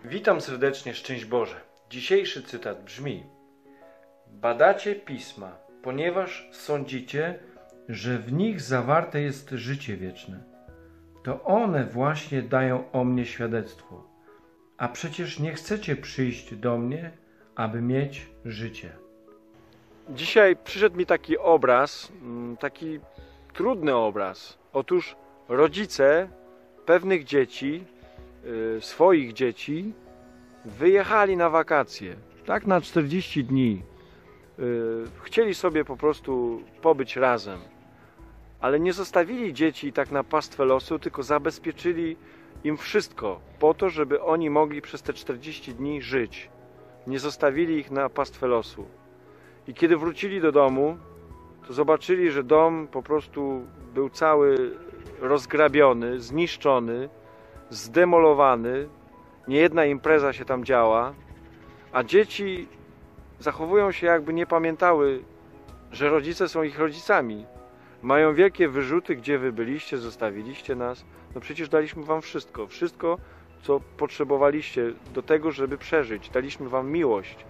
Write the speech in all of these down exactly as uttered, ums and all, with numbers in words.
Witam serdecznie, szczęść Boże. Dzisiejszy cytat brzmi: badacie pisma, ponieważ sądzicie, że w nich zawarte jest życie wieczne. To one właśnie dają o mnie świadectwo. A przecież nie chcecie przyjść do mnie, aby mieć życie. Dzisiaj przyszedł mi taki obraz, taki trudny obraz. Otóż rodzice pewnych dzieci, swoich dzieci, wyjechali na wakacje, tak na czterdzieści dni. Chcieli sobie po prostu pobyć razem, ale nie zostawili dzieci tak na pastwę losu, tylko zabezpieczyli im wszystko po to, żeby oni mogli przez te czterdzieści dni żyć. Nie zostawili ich na pastwę losu. I kiedy wrócili do domu, to zobaczyli, że dom po prostu był cały rozgrabiony, zniszczony, zdemolowany. Niejedna impreza się tam działa, a dzieci zachowują się, jakby nie pamiętały, że rodzice są ich rodzicami. Mają wielkie wyrzuty: gdzie wy byliście, zostawiliście nas. No przecież daliśmy wam wszystko, wszystko, co potrzebowaliście do tego, żeby przeżyć. Daliśmy wam miłość.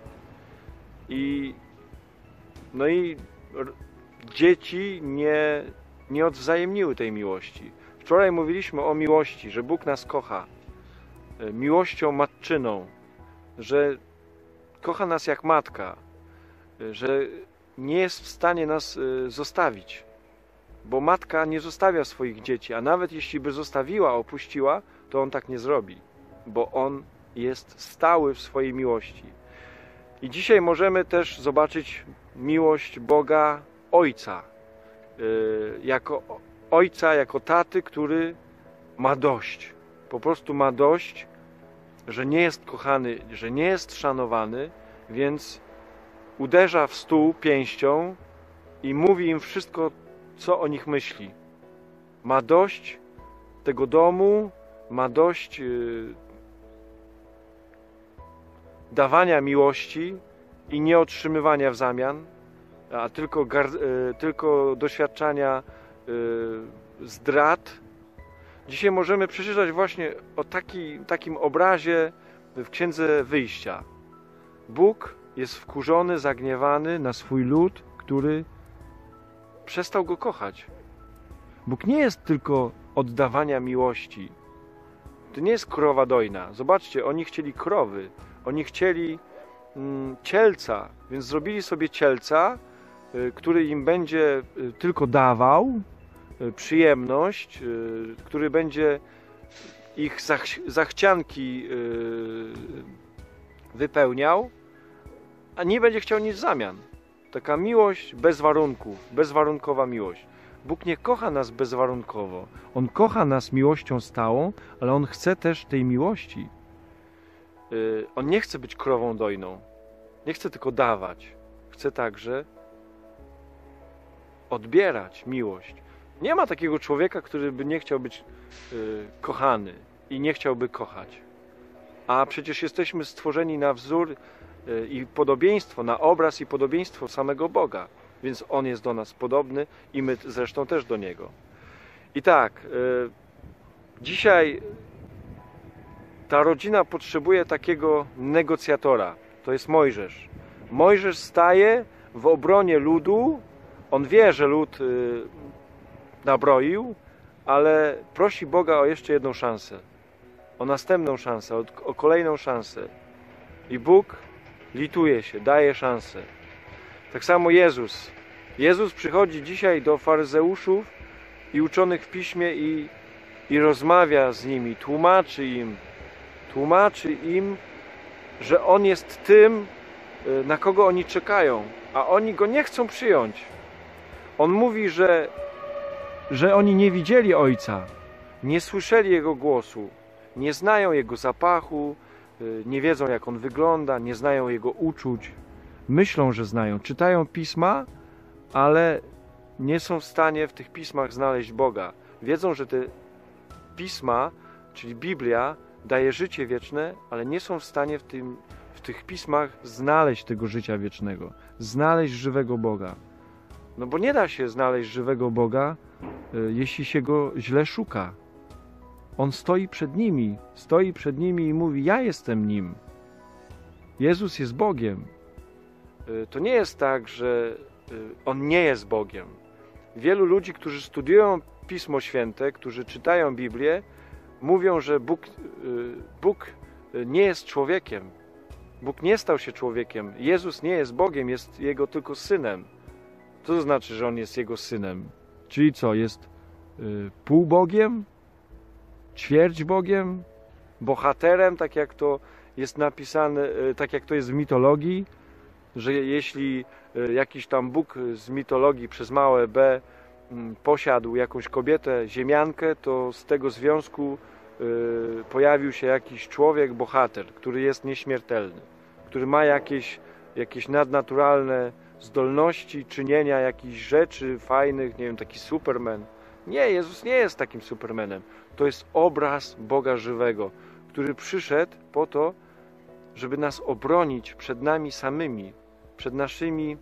I no i dzieci nie, nie odwzajemniły tej miłości. Wczoraj mówiliśmy o miłości, że Bóg nas kocha miłością matczyną, że kocha nas jak matka, że nie jest w stanie nas zostawić, bo matka nie zostawia swoich dzieci, a nawet jeśli by zostawiła, opuściła, to On tak nie zrobi, bo On jest stały w swojej miłości. I dzisiaj możemy też zobaczyć miłość Boga Ojca, jako Ojca, jako taty, który ma dość, po prostu ma dość, że nie jest kochany, że nie jest szanowany, więc uderza w stół pięścią i mówi im wszystko, co o nich myśli. Ma dość tego domu, ma dość yy, dawania miłości i nie otrzymywania w zamian, a tylko, yy, tylko doświadczania yy, zdrad. Dzisiaj możemy przeczytać właśnie o taki, takim obrazie w Księdze Wyjścia. Bóg jest wkurzony, zagniewany na swój lud, który przestał Go kochać. Bóg nie jest tylko oddawania miłości. To nie jest krowa dojna. Zobaczcie, oni chcieli krowy, oni chcieli mm, cielca, więc zrobili sobie cielca, y, który im będzie y, tylko dawał przyjemność, który będzie ich zach zachcianki wypełniał, a nie będzie chciał nic w zamian. Taka miłość bez warunków, bezwarunkowa miłość. Bóg nie kocha nas bezwarunkowo. On kocha nas miłością stałą, ale On chce też tej miłości. On nie chce być krową dojną. Nie chce tylko dawać. Chce także odbierać miłość. Nie ma takiego człowieka, który by nie chciał być y, kochany i nie chciałby kochać. A przecież jesteśmy stworzeni na wzór y, i podobieństwo, na obraz i podobieństwo samego Boga. Więc On jest do nas podobny i my zresztą też do Niego. I tak, y, dzisiaj ta rodzina potrzebuje takiego negocjatora. To jest Mojżesz. Mojżesz staje w obronie ludu. On wie, że lud y, nabroił, ale prosi Boga o jeszcze jedną szansę, o następną szansę, o, o kolejną szansę. I Bóg lituje się, daje szansę. Tak samo Jezus. Jezus przychodzi dzisiaj do faryzeuszów i uczonych w piśmie i, i rozmawia z nimi, tłumaczy im, tłumaczy im, że On jest tym, na kogo oni czekają, a oni Go nie chcą przyjąć. On mówi, że że oni nie widzieli Ojca, nie słyszeli Jego głosu, nie znają Jego zapachu, nie wiedzą, jak On wygląda, nie znają Jego uczuć. Myślą, że znają, czytają Pisma, ale nie są w stanie w tych Pismach znaleźć Boga. Wiedzą, że te Pisma, czyli Biblia, daje życie wieczne, ale nie są w stanie w, tym, w tych Pismach znaleźć tego życia wiecznego, znaleźć żywego Boga. No bo nie da się znaleźć żywego Boga, jeśli się Go źle szuka. On stoi przed nimi, stoi przed nimi i mówi: ja jestem Nim. Jezus jest Bogiem. To nie jest tak, że On nie jest Bogiem. Wielu ludzi, którzy studiują Pismo Święte, którzy czytają Biblię, mówią, że Bóg, Bóg nie jest człowiekiem. Bóg nie stał się człowiekiem. Jezus nie jest Bogiem, jest Jego tylko Synem. Co to znaczy, że On jest Jego Synem? Czyli co, jest y, półbogiem? Ćwierć Bogiem? Bohaterem, tak jak to jest napisane, y, tak jak to jest w mitologii? Że jeśli y, jakiś tam Bóg z mitologii przez małe b y, posiadł jakąś kobietę, ziemiankę, to z tego związku y, pojawił się jakiś człowiek, bohater, który jest nieśmiertelny, który ma jakieś, jakieś nadnaturalne zdolności czynienia jakichś rzeczy fajnych, nie wiem, taki Superman. Nie, Jezus nie jest takim Supermanem. To jest obraz Boga żywego, który przyszedł po to, żeby nas obronić przed nami samymi, przed naszymi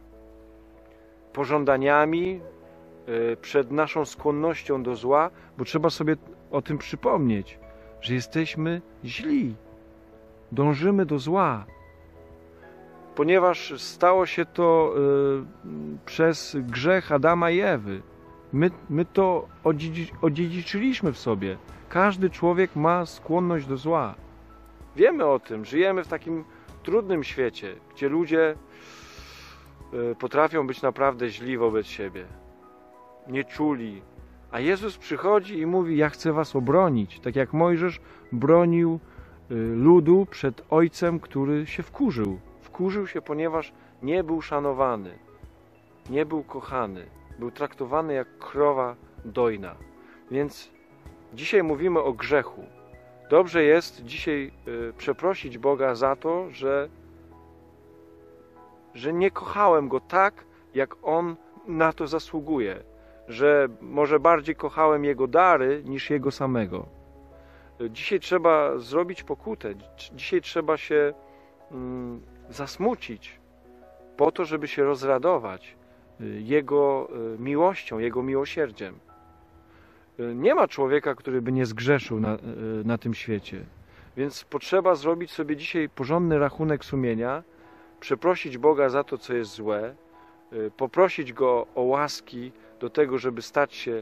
pożądaniami, przed naszą skłonnością do zła, bo trzeba sobie o tym przypomnieć, że jesteśmy źli, dążymy do zła. Ponieważ stało się to y, przez grzech Adama i Ewy. My, my to odziedzi, odziedziczyliśmy w sobie. Każdy człowiek ma skłonność do zła. Wiemy o tym, żyjemy w takim trudnym świecie, gdzie ludzie y, potrafią być naprawdę źli wobec siebie. Nieczuli. A Jezus przychodzi i mówi: ja chcę was obronić. Tak jak Mojżesz bronił y, ludu przed ojcem, który się wkurzył. Wkurzył się, ponieważ nie był szanowany, nie był kochany, był traktowany jak krowa dojna. Więc dzisiaj mówimy o grzechu. Dobrze jest dzisiaj y, przeprosić Boga za to, że, że nie kochałem Go tak, jak On na to zasługuje, że może bardziej kochałem Jego dary niż Jego samego. Dzisiaj trzeba zrobić pokutę, dzisiaj trzeba się mm, zasmucić po to, żeby się rozradować Jego miłością, Jego miłosierdziem. Nie ma człowieka, który by nie zgrzeszył na, na tym świecie. Więc potrzeba zrobić sobie dzisiaj porządny rachunek sumienia, przeprosić Boga za to, co jest złe, poprosić Go o łaski do tego, żeby stać się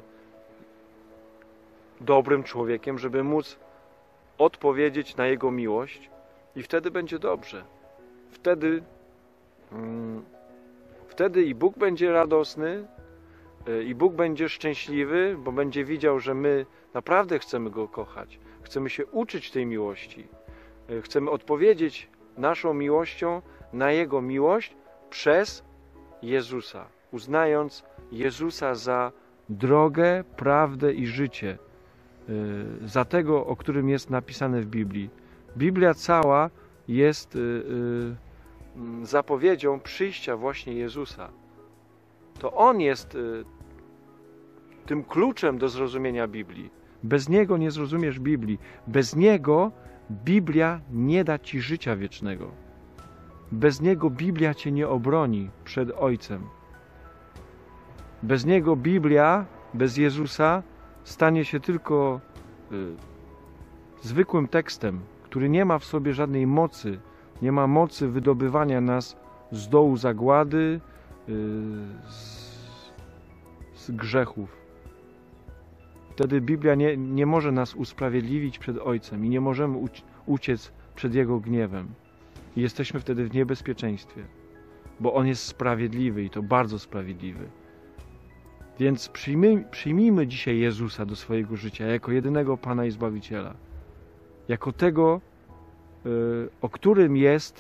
dobrym człowiekiem, żeby móc odpowiedzieć na Jego miłość i wtedy będzie dobrze. Wtedy, hmm, wtedy i Bóg będzie radosny, i Bóg będzie szczęśliwy, bo będzie widział, że my naprawdę chcemy Go kochać. Chcemy się uczyć tej miłości. Chcemy odpowiedzieć naszą miłością na Jego miłość przez Jezusa, uznając Jezusa za drogę, prawdę i życie, za tego, o którym jest napisane w Biblii. Biblia cała jest zapowiedzią przyjścia właśnie Jezusa. To On jest tym kluczem do zrozumienia Biblii. Bez Niego nie zrozumiesz Biblii. Bez Niego Biblia nie da Ci życia wiecznego. Bez Niego Biblia Cię nie obroni przed Ojcem. Bez Niego Biblia, bez Jezusa, stanie się tylko y, zwykłym tekstem, który nie ma w sobie żadnej mocy, nie ma mocy wydobywania nas z dołu zagłady, y, z, z grzechów. Wtedy Biblia nie, nie może nas usprawiedliwić przed Ojcem i nie możemy uciec przed Jego gniewem. I jesteśmy wtedy w niebezpieczeństwie, bo On jest sprawiedliwy i to bardzo sprawiedliwy. Więc przyjmij, przyjmijmy dzisiaj Jezusa do swojego życia jako jedynego Pana i Zbawiciela. Jako tego, o którym jest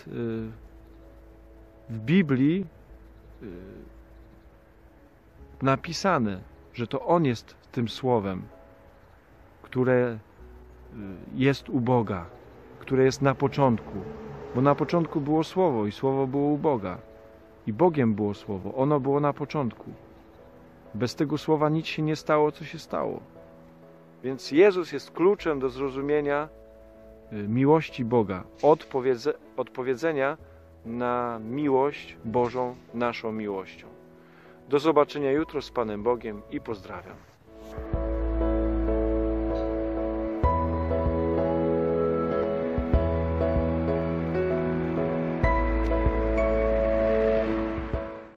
w Biblii napisane, że to On jest tym Słowem, które jest u Boga, które jest na początku. Bo na początku było Słowo i Słowo było u Boga. I Bogiem było Słowo. Ono było na początku. Bez tego Słowa nic się nie stało, co się stało. Więc Jezus jest kluczem do zrozumienia miłości Boga. Odpowiedze, odpowiedzenia na miłość Bożą naszą miłością. Do zobaczenia jutro z Panem Bogiem i pozdrawiam.